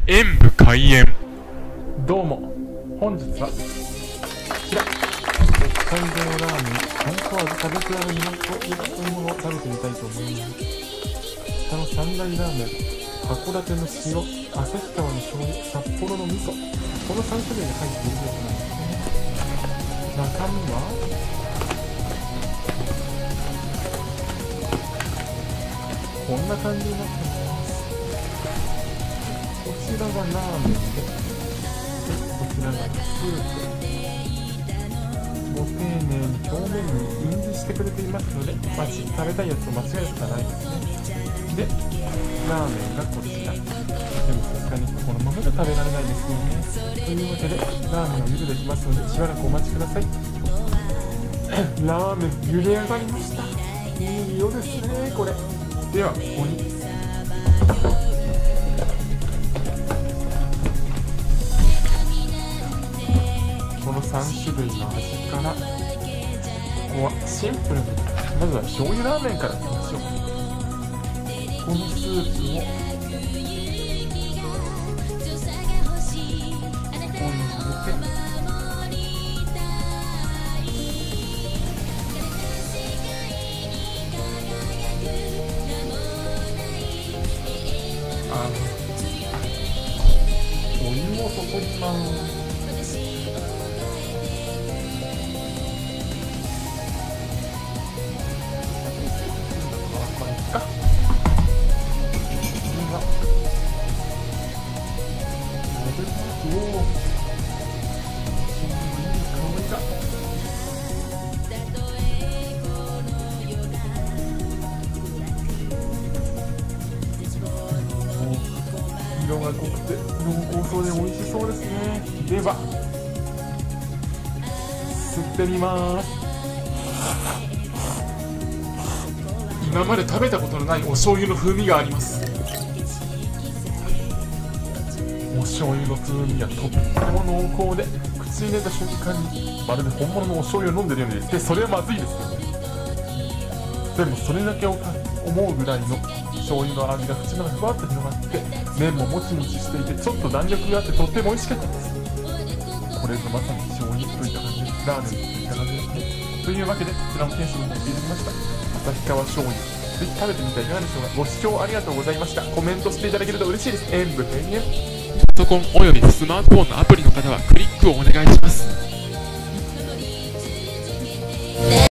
演武開演。 どうも、本日はこちら北海道ラーメン本当は食べ比べになというものを食べてみたいと思います。北の三大ラーメン、函館の塩、旭川の醤油、札幌の味噌、この3種類が入っているやつなんですね。中身はこんな感じになってます。こちらがラーメンで、こちらがスープ。ご丁寧に表面に印字してくれていますので、食べたいやつと間違えることはないですね。で、ラーメンがこちら。でもさすがにこのままじゃ食べられないですよね。というわけで、ラーメンを茹でてきますので、しばらくお待ちください。ラーメン茹で上がりました。いい色ですね、これ。では、ここに。この3種類の味から、ここはシンプルに、まずは醤油ラーメンからいきましょう。このスープをここに入れて、お湯を注ぎます。色が濃くて濃厚そうで美味しそうですね。では吸ってみます。今まで食べたことのないお醤油の風味があります。お醤油の風味がとっても濃厚で、口に入れた瞬間にまるで本物のお醤油を飲んでるようにです。それはまずいですよね。でもそれだけ思うぐらいの醤油の味が口の中にふわっと広がって、麺ももちもちしていてちょっと弾力があってとっても美味しかったです。これぞまさに醤油といった感じ、ラーメンといった感じですね。というわけでこちらの点数を持っていただきました旭川醤油、ぜひ食べてみてはいかがでしょうか。ご視聴ありがとうございました。コメントしていただけると嬉しいです。演武閉園。 パソコンおよびスマートフォンのアプリの方はクリックをお願いします。